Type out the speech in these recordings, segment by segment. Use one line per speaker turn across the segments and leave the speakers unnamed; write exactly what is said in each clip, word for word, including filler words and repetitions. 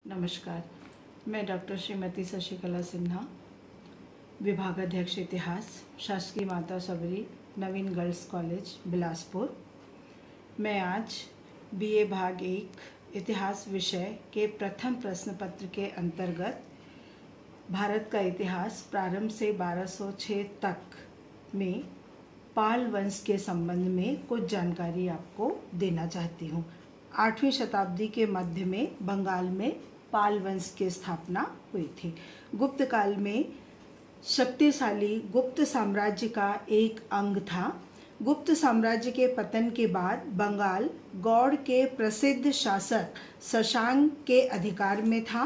नमस्कार, मैं डॉक्टर श्रीमती शशिकला सिन्हा, विभागाध्यक्ष इतिहास, शासकीय माता सबरी नवीन गर्ल्स कॉलेज बिलासपुर। मैं आज बीए भाग एक इतिहास विषय के प्रथम प्रश्न पत्र के अंतर्गत भारत का इतिहास प्रारंभ से बारह सौ छह तक में पाल वंश के संबंध में कुछ जानकारी आपको देना चाहती हूँ। आठवीं शताब्दी के मध्य में बंगाल में पाल वंश की स्थापना हुई थी। गुप्त काल में शक्तिशाली गुप्त साम्राज्य का एक अंग था। गुप्त साम्राज्य के पतन के बाद बंगाल गौड़ के प्रसिद्ध शासक शशांक के अधिकार में था।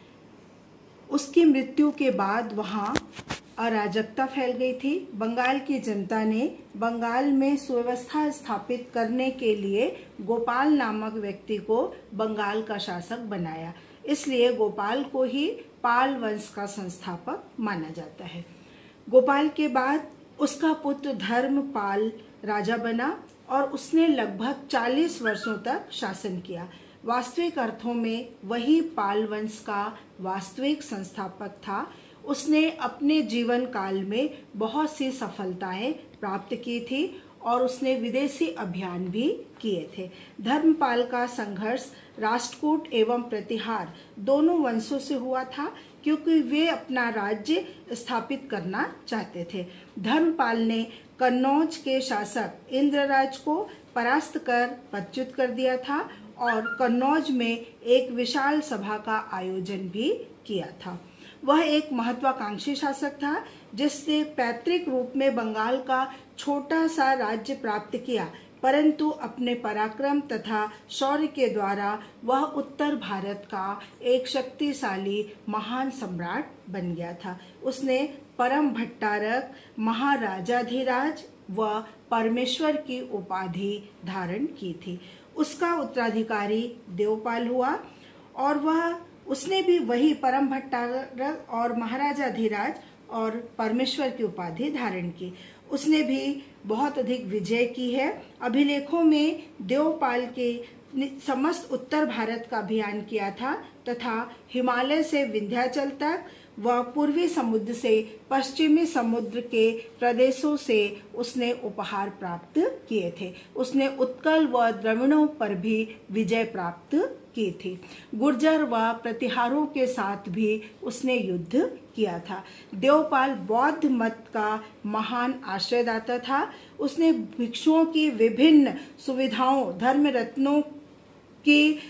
उसकी मृत्यु के बाद वहाँ अराजकता फैल गई थी। बंगाल की जनता ने बंगाल में सुव्यवस्था स्थापित करने के लिए गोपाल नामक व्यक्ति को बंगाल का शासक बनाया। इसलिए गोपाल को ही पाल वंश का संस्थापक माना जाता है। गोपाल के बाद उसका पुत्र धर्मपाल राजा बना और उसने लगभग चालीस वर्षों तक शासन किया। वास्तविक अर्थों में वही पाल वंश का वास्तविक संस्थापक था। उसने अपने जीवन काल में बहुत सी सफलताएं प्राप्त की थी और उसने विदेशी अभियान भी किए थे। धर्मपाल का संघर्ष राष्ट्रकूट एवं प्रतिहार दोनों वंशों से हुआ था, क्योंकि वे अपना राज्य स्थापित करना चाहते थे। धर्मपाल ने कन्नौज के शासक इंद्रराज को परास्त कर पदच्युत कर दिया था और कन्नौज में एक विशाल सभा का आयोजन भी किया था। वह एक महत्वाकांक्षी शासक था, जिसने पैतृक रूप में बंगाल का छोटा सा राज्य प्राप्त किया, परंतु अपने पराक्रम तथा शौर्य के द्वारा वह उत्तर भारत का एक शक्तिशाली महान सम्राट बन गया था। उसने परम भट्टारक, महाराजाधिराज व परमेश्वर की उपाधि धारण की थी। उसका उत्तराधिकारी देवपाल हुआ और वह उसने भी वही परम भट्टारक और महाराजाधिराज और परमेश्वर की उपाधि धारण की। उसने भी बहुत अधिक विजय की है। अभिलेखों में देवपाल के समस्त उत्तर भारत का अभियान किया था तथा हिमालय से विंध्याचल तक व पूर्वी समुद्र से पश्चिमी समुद्र के प्रदेशों से उसने उपहार प्राप्त किए थे। उसने उत्कल व द्रविड़ों पर भी विजय प्राप्त की थी। गुर्जर व प्रतिहारों के साथ भी उसने युद्ध किया था। देवपाल बौद्ध मत का महान आश्रयदाता था। उसने भिक्षुओं की विभिन्न सुविधाओं, धर्म रत्नों की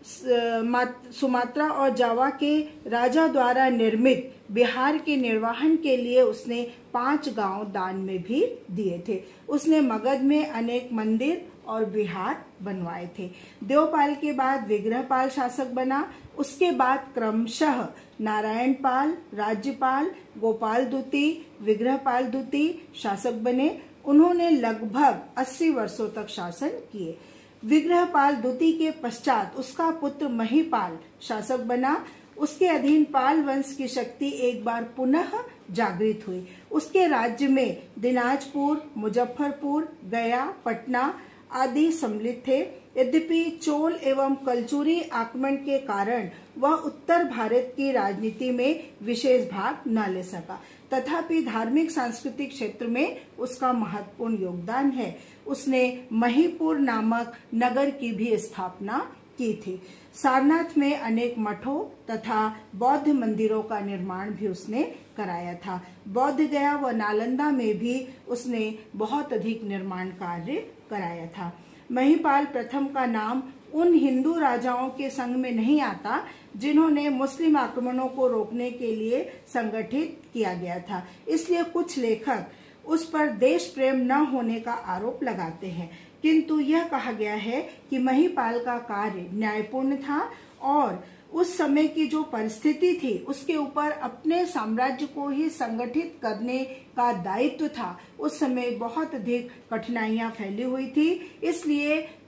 सुमात्रा और जावा के राजा द्वारा निर्मित बिहार के निर्वहन के लिए उसने पांच गांव दान में भी दिए थे। उसने मगध में अनेक मंदिर और विहार बनवाए थे। देवपाल के बाद विग्रहपाल शासक बना। उसके बाद क्रमशः नारायणपाल, राज्यपाल, गोपाल द्वितीय, विग्रहपाल द्वितीय शासक बने। उन्होंने लगभग अस्सी वर्षों तक शासन किए। विग्रहपाल द्वितीय के पश्चात उसका पुत्र महिपाल शासक बना। उसके अधीन पाल वंश की शक्ति एक बार पुनः जागृत हुई। उसके राज्य में दिनाजपुर, मुजफ्फरपुर, गया, पटना आदि सम्मिलित थे। यद्यपि चोल एवं कलचुरी आक्रमण के कारण वह उत्तर भारत की राजनीति में विशेष भाग न ले सका, तथापि धार्मिक सांस्कृतिक क्षेत्र में उसका महत्वपूर्ण योगदान है। उसने महीपुर नामक नगर की भी स्थापना की थी। सारनाथ में अनेक मठों तथा बौद्ध मंदिरों का निर्माण भी उसने कराया था। बौद्ध गया व नालंदा में भी उसने बहुत अधिक निर्माण कार्य कराया था। महिपाल प्रथम का नाम उन हिंदू राजाओं के संग में नहीं आता जिन्होंने मुस्लिम आक्रमणों को रोकने के लिए संगठित किया गया था। इसलिए कुछ लेखक उस पर देश प्रेम न होने का आरोप लगाते हैं, किंतु यह कहा गया है कि महिपाल का कार्य न्यायपूर्ण था और उस समय की जो परिस्थिति थी उसके ऊपर अपने साम्राज्य को ही संगठित करने का दायित्व था। उस समय बहुत अधिक कठिनाइयां फैली हुई थी, इसलिए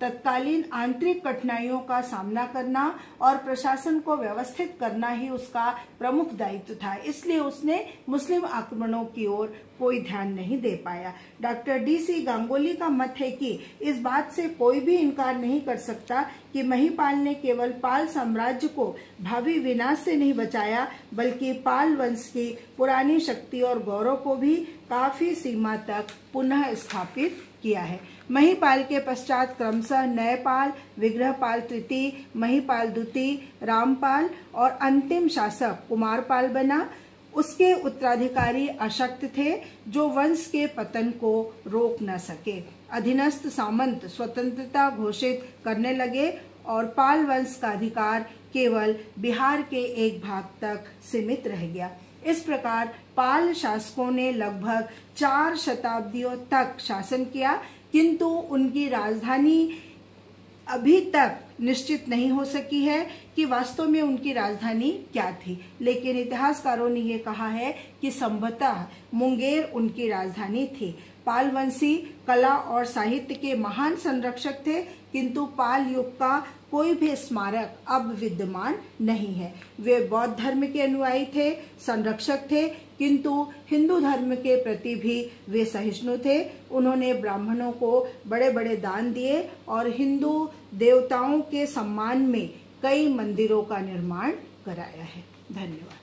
तत्कालीन आंतरिक कठिनाइयों का सामना करना और प्रशासन को व्यवस्थित करना ही उसका प्रमुख दायित्व था। इसलिए उसने मुस्लिम आक्रमणों की ओर कोई ध्यान नहीं दे पाया। डॉक्टर डी सी गांगुली का मत है कि इस बात से कोई भी इनकार नहीं कर सकता कि महिपाल ने केवल पाल साम्राज्य को भावी विनाश से नहीं बचाया, बल्कि पाल वंश की पुरानी शक्ति और गौरव को भी काफी सीमा तक पुनः स्थापित किया है। महिपाल के पश्चात क्रमशः नयपाल, विग्रहपाल तृतीय, महिपाल द्वितीय, रामपाल और अंतिम शासक कुमारपाल बना। उसके उत्तराधिकारी अशक्त थे जो वंश के पतन को रोक न सके। अधीनस्थ सामंत स्वतंत्रता घोषित करने लगे और पाल वंश का अधिकार केवल बिहार के एक भाग तक सीमित रह गया। इस प्रकार पाल शासकों ने लगभग चार शताब्दियों तक शासन किया, किंतु उनकी राजधानी अभी तक निश्चित नहीं हो सकी है कि वास्तव में उनकी राजधानी क्या थी। लेकिन इतिहासकारों ने यह कहा है कि संभवतः मुंगेर उनकी राजधानी थी। पालवंशी कला और साहित्य के महान संरक्षक थे, किंतु पाल युग का कोई भी स्मारक अब विद्यमान नहीं है। वे बौद्ध धर्म के अनुयायी थे, संरक्षक थे, किंतु हिंदू धर्म के प्रति भी वे सहिष्णु थे। उन्होंने ब्राह्मणों को बड़े बड़े दान दिए और हिंदू देवताओं के सम्मान में कई मंदिरों का निर्माण कराया है। धन्यवाद।